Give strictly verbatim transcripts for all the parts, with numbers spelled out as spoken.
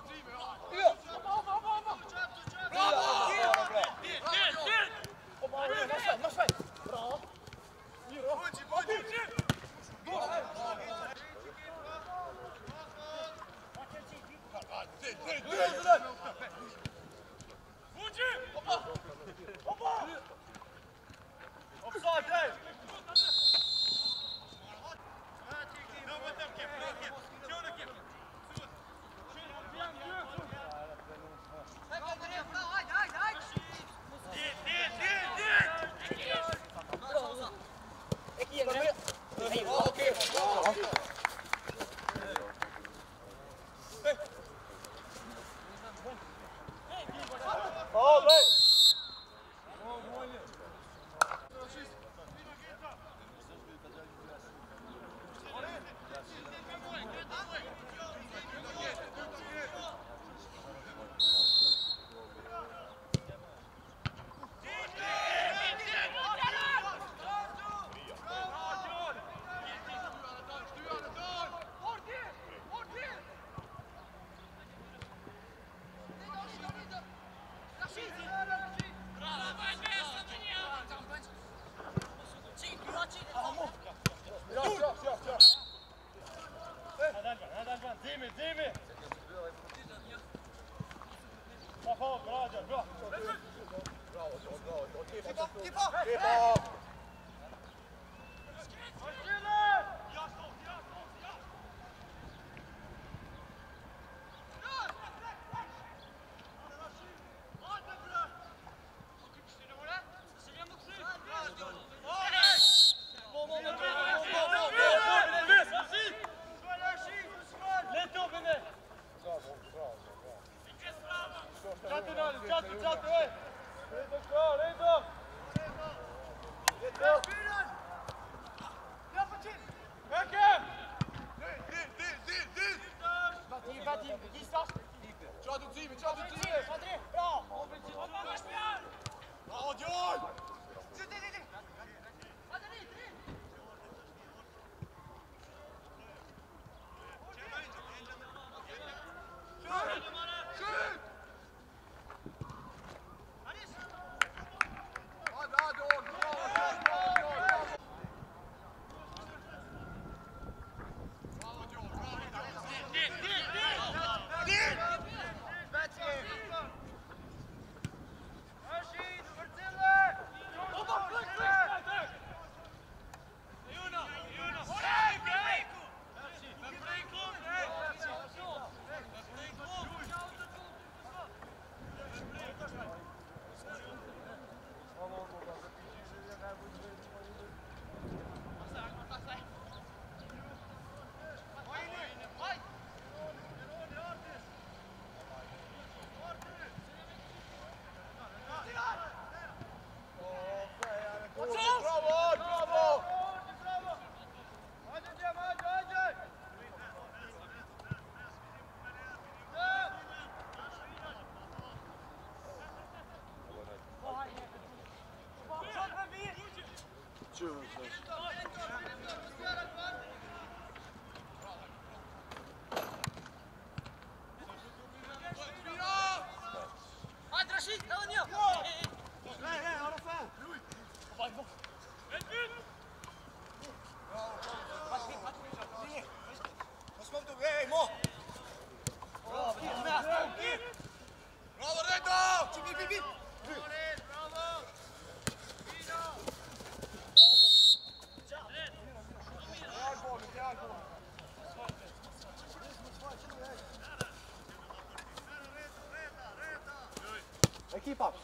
Keep up.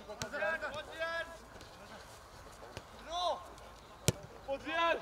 Podvijan!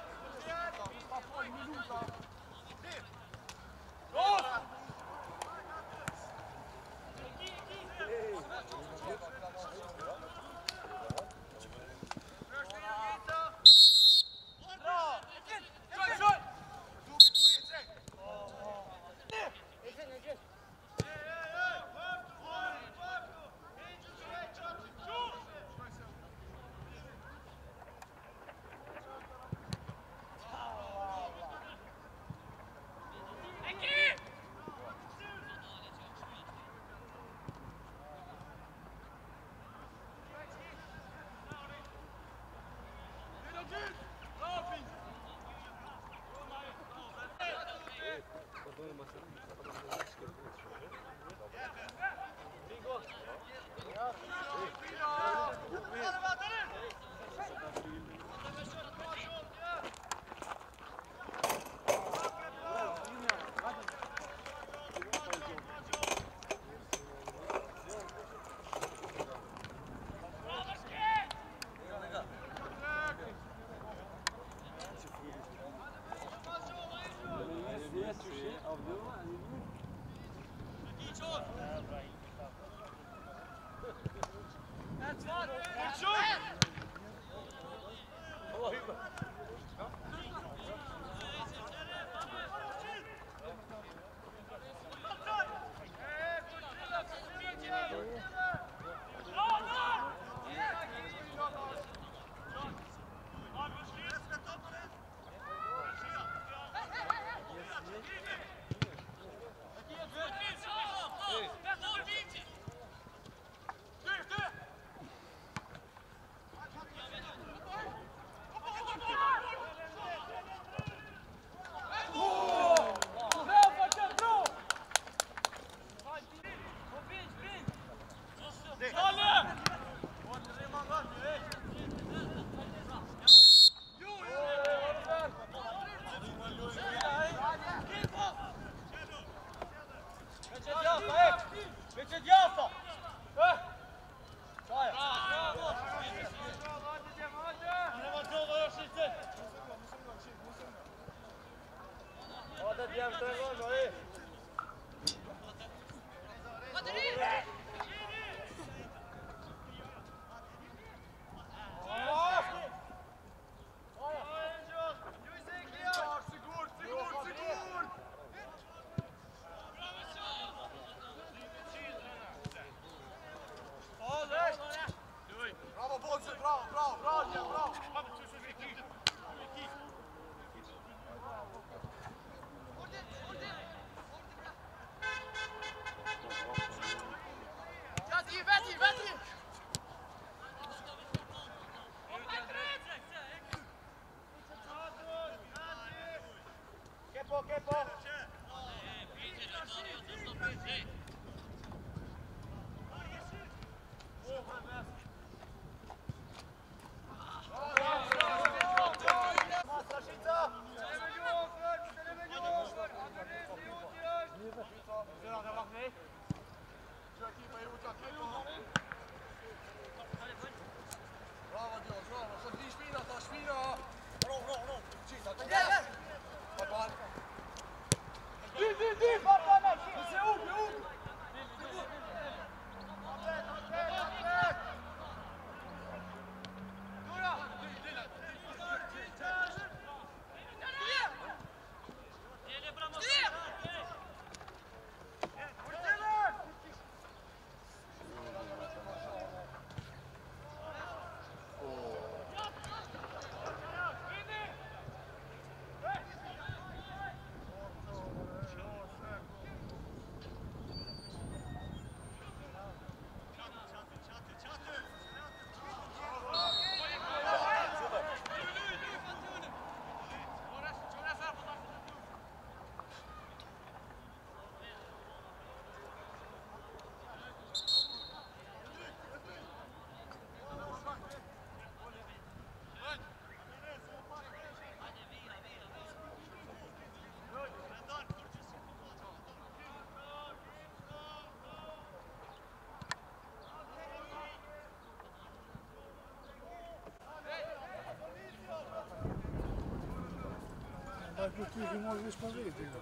Ты же можешь посмотреть его.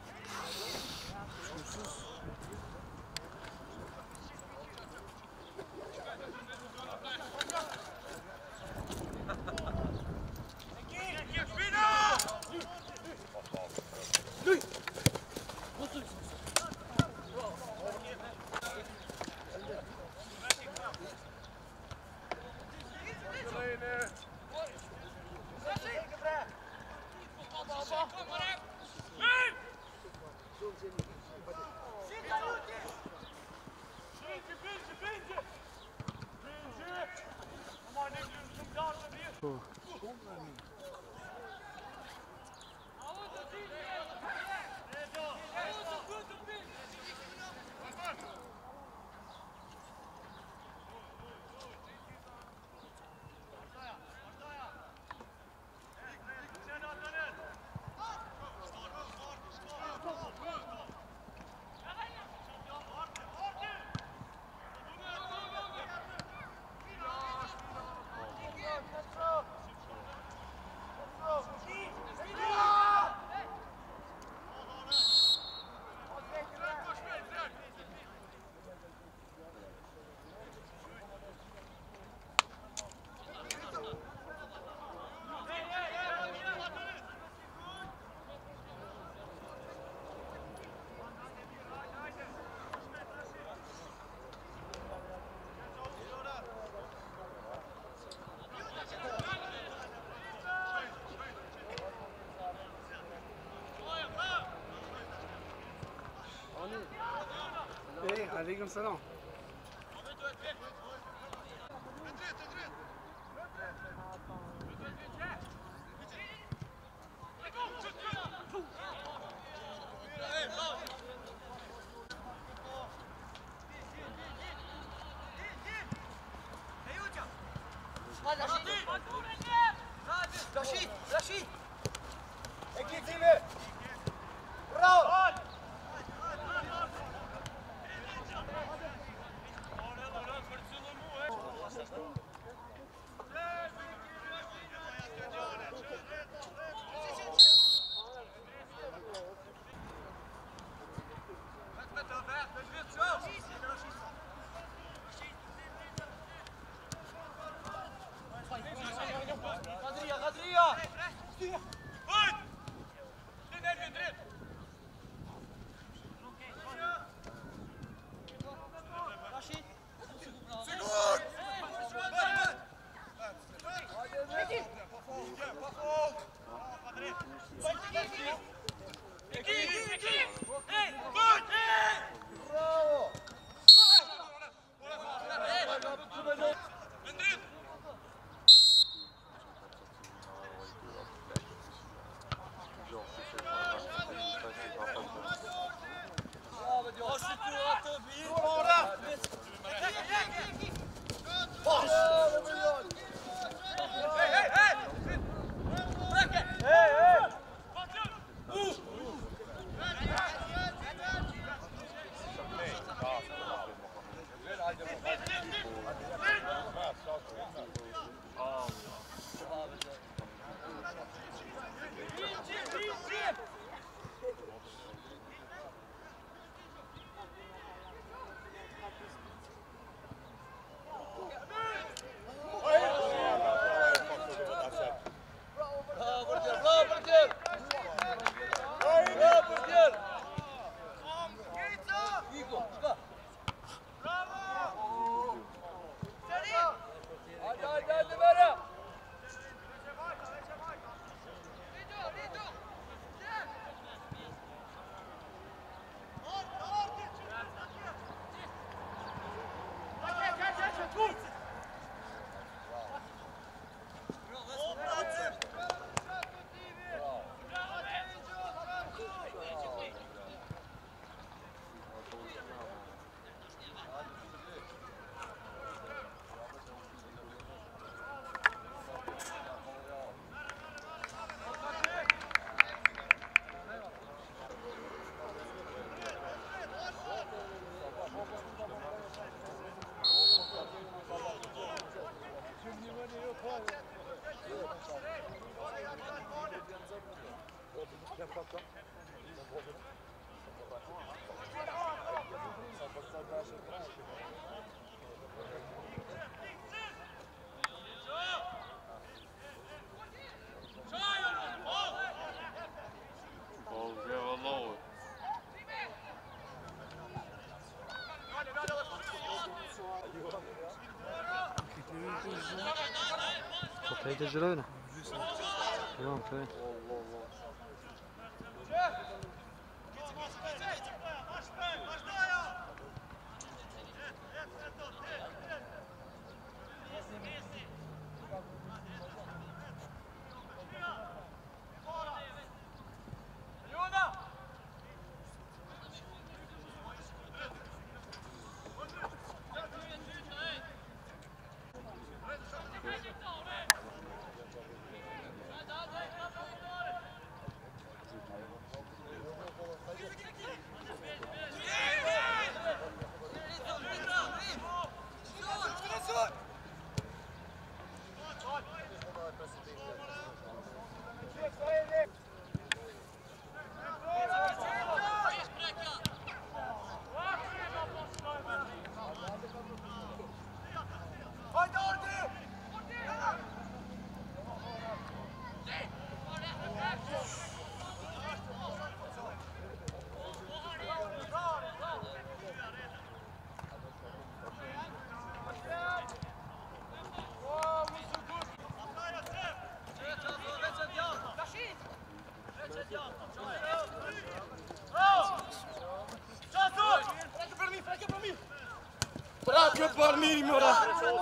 ايه عليكم السلام. Rashid, Rashid! Aqui, time! Bravo! غدرية غدرية هيدا جرينا تمام فين doar minimo, da.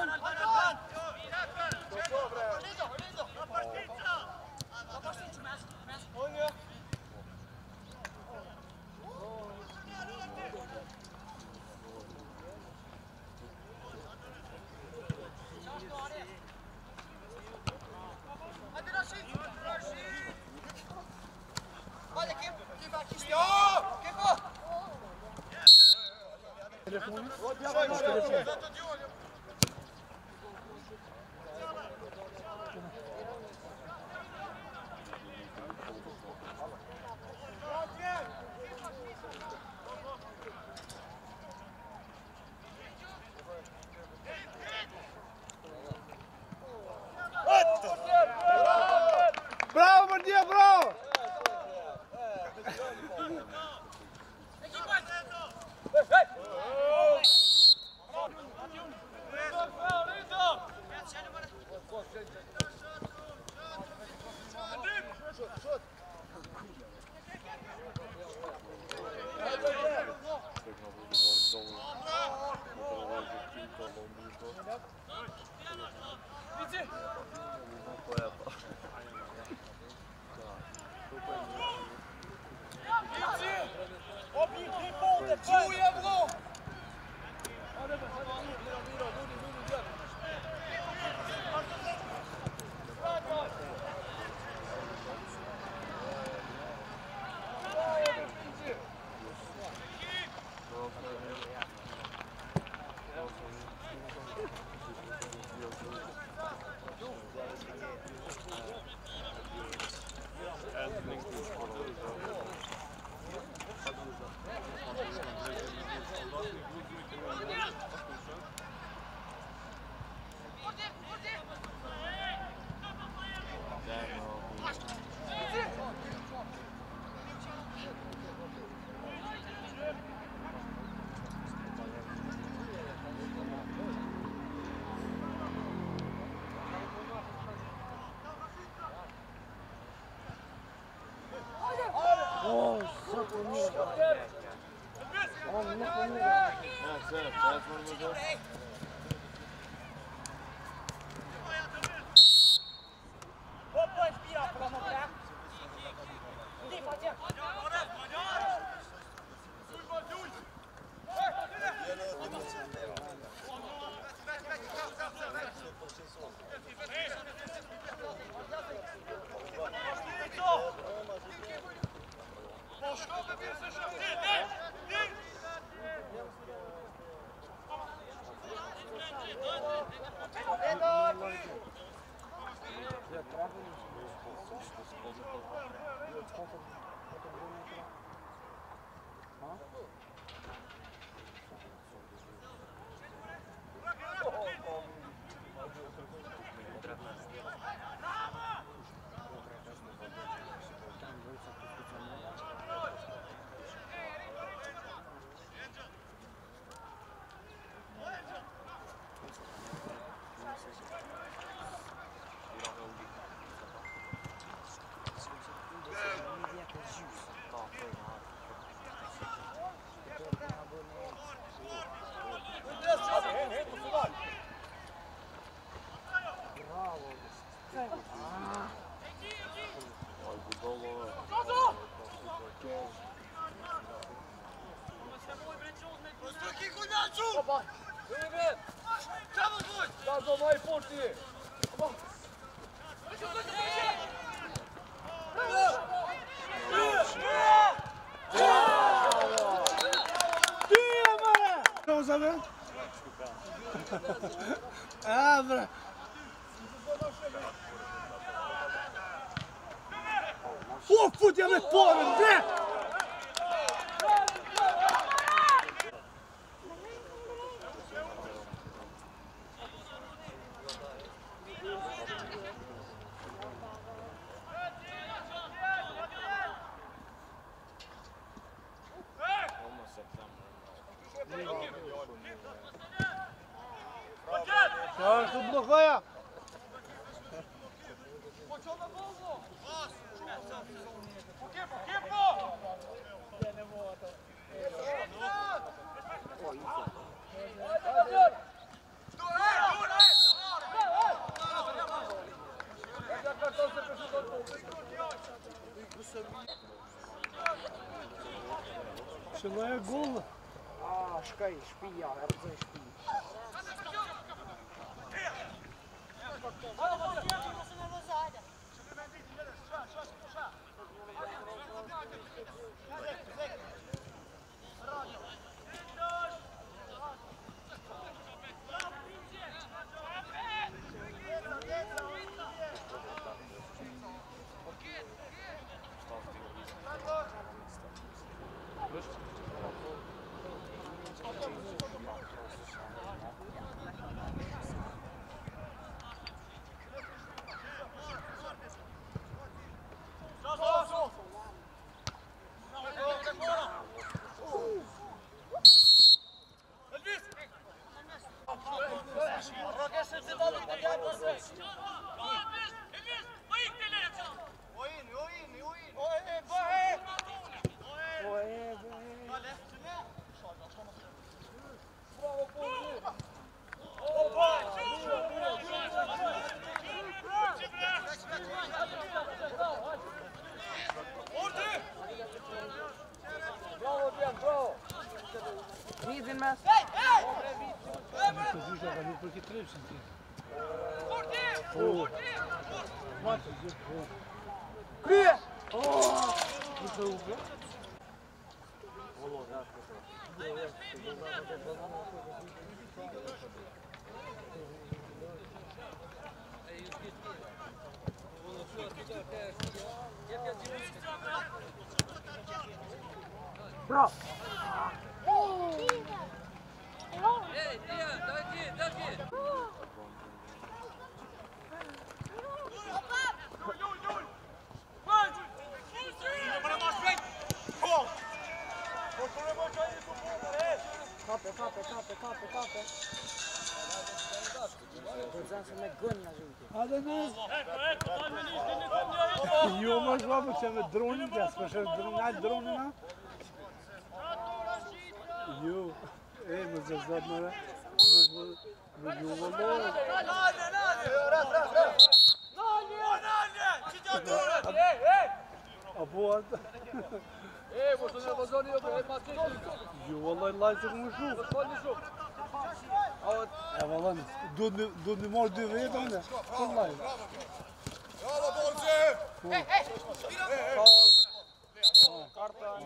Bravo, Mattia, bravo! Abra! Åh, fot jag med spåren! Det! Ja, så blockar jag! e gol. Ah, shkoj, shtëpia, e rrezoj shtëpi. Ridhin mes. Të zysha ka nuk për këtë trepsin ti. Krye! Bravo! Kape, kape, kape, kape, kape. Do të zanë se me gënë nga zhujti. Hajde në. Jo më shva për që me dronin të jasë, përshë nga dronin na. Jo, e më zëzat mëre. Më ju vëllore. Nalje, nalje! Ras, ras, ras! Nalje! Nalje! Që të dorët? E, e! Apo atë. E, po të në vazoni jo, e ma të Jo, vëllaj lajtë të më shumë. Falni shumë. E vëllaj, do të marrë dy vetë, anë? Të lajtë. Bravo, Bolzi! E, e! Karta.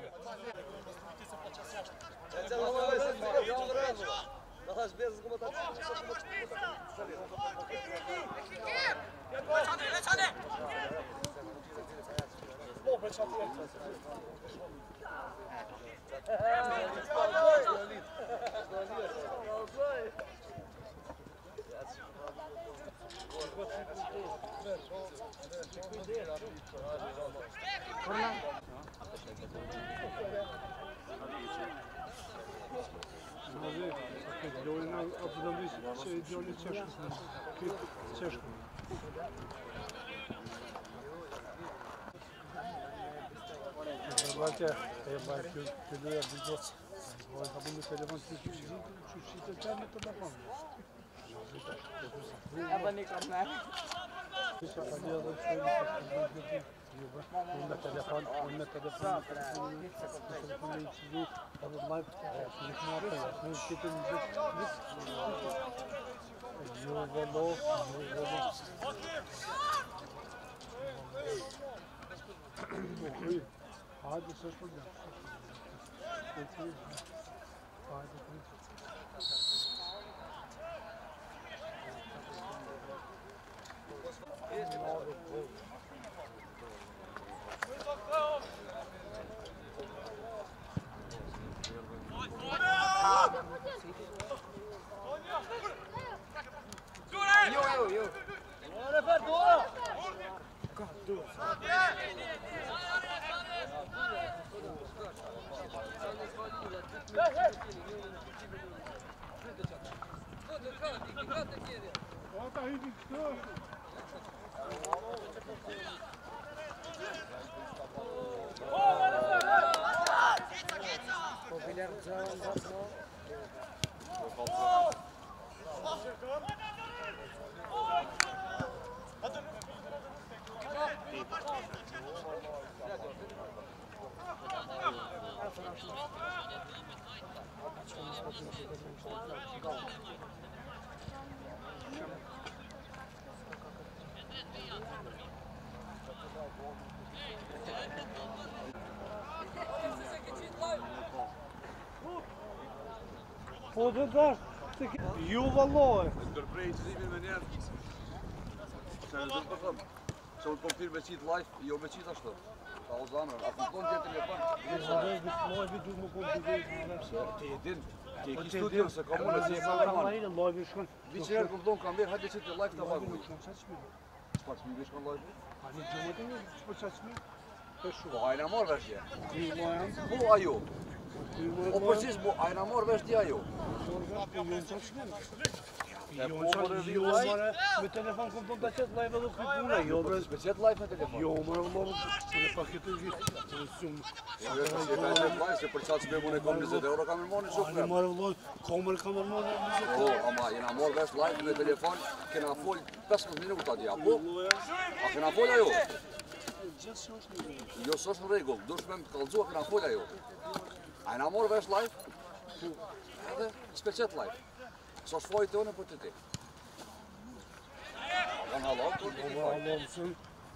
Lojna apo do të thotë se djali çeshkën. Çeshkën. Vallate, e markë të loja bëjtë. Po ka bënë telefon të çuçi, çuçi të çamë të dapon. Ja bëni korner. Kisha pa dia do të shkojmë të bëjmë unë me telefon, unë me telefon, unë me telefon, apo live, në knapë, në kitën në jo vëllo, jo vëllo. Okej, hajde së shpërgjë. Okej, hajde të Jo, jo, jo. Ora, perdoa! Ota hidi këto. Po bilar xhan, xhan. Hadi. Po dhe dash, ju valloj. Ndërprej që zimin me njerë. Se në zërë për thëmë. Se unë kom thirë me qitë live, jo me qitë ashtë. Ta o zamërën, a kupton që telefon? Dhe live du më kom të vejtë në mësë. Ti e din, ti e ki studion se kam unë e zi e kamerman. Vi që njerë kupton kam verë, hajde që të live të vagu. Qëpar shmi vish kanë live? A një gjëmë të një, për që shmi? Po ajna marrë vesh je. Një mojën. Po ajo. O përcis, po ajna marrë vesh ti ajo. Jo, mërë, jo, mërë, me telefon kom tonë të qëtë live edhe këtë puna, jo, mërë. Me qëtë live me telefon? Jo, mërë, mërë, se në paketë e gjithë, se në shumë. Se me qëtë live, se për qatë që me mune kom njëzet euro kamermoni shumë Ani mërë, mërë, komër kamermoni njëzet euro. O, ama, jena morë vesh live me telefon, kena fol pesëmbëdhjetë minuta atje, apo? A kena fol ajo? Jo, së është në regull, dush me më të kalëzua, kena fol ajo. A jena morë vesh live? Edhe, s'pe qëtë live. Së është fojtë të une për të ti. Në halon, për të ti fojtë.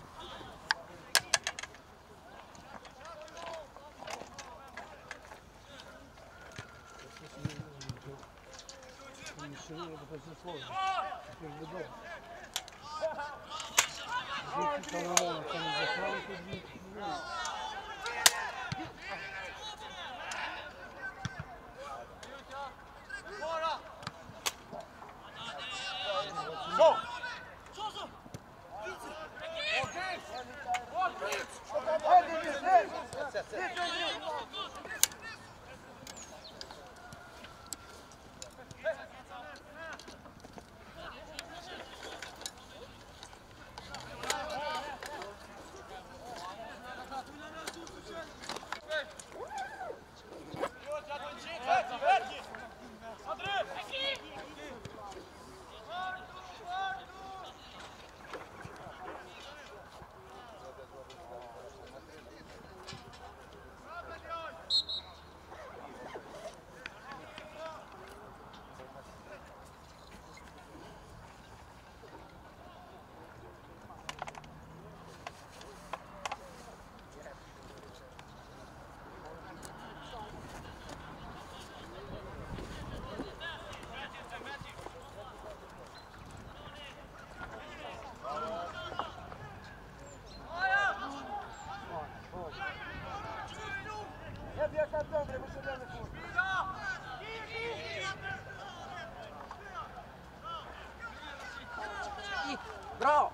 Bravo!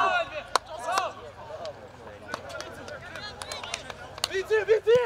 Viti, viti!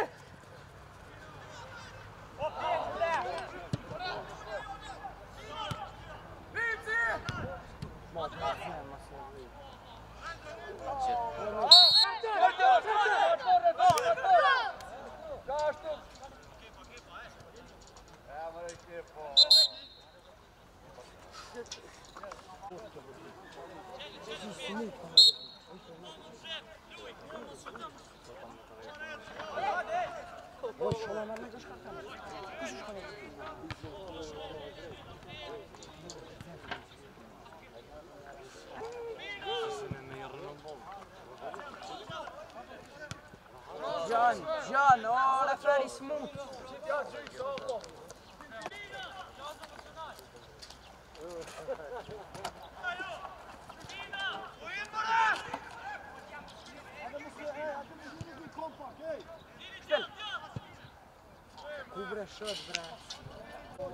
John, John, oh, la frère, il se monte. Cubre shot, bra.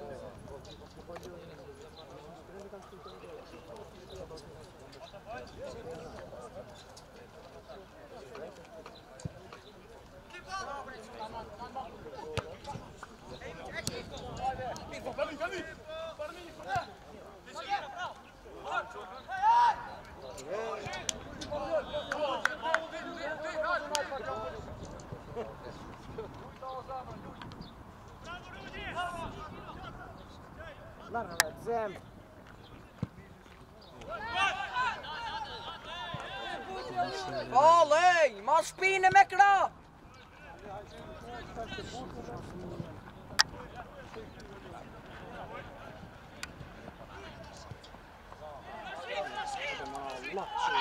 Larga, Zem. Olej, ma shpinë me kra.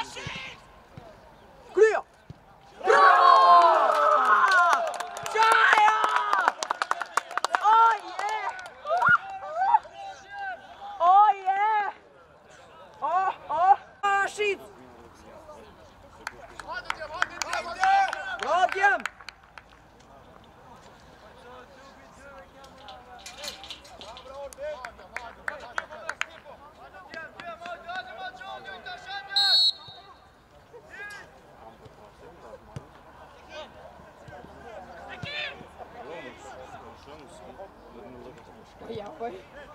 Krya! Bra! Tjeja! Oj, yeah! Oj, yeah! Åh, åh! Ah, shit! Bra, Djem! Ja, oj.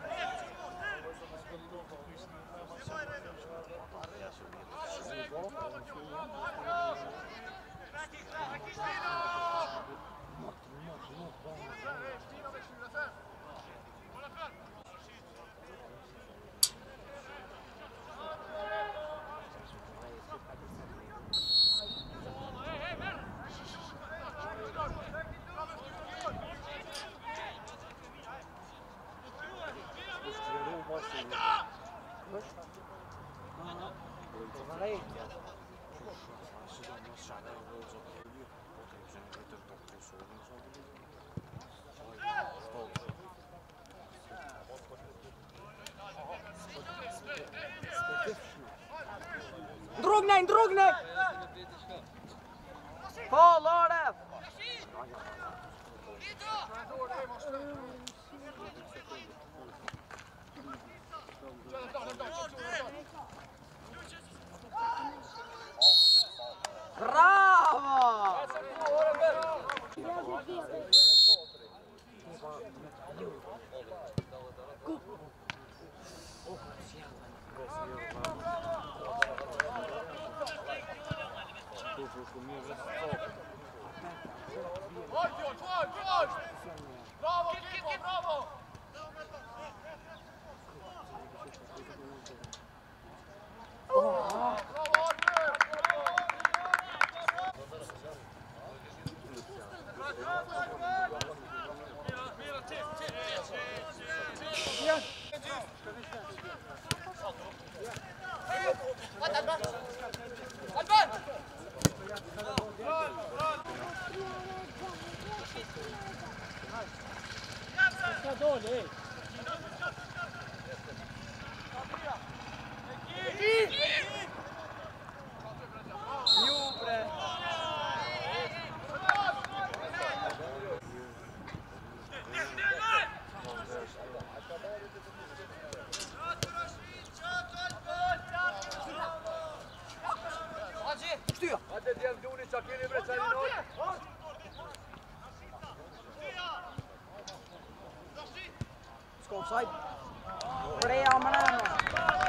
Drugnej, drugnej! Fall, Aref! Bravo! Bravo, Kiko, bravo! Offside. Tre av manana.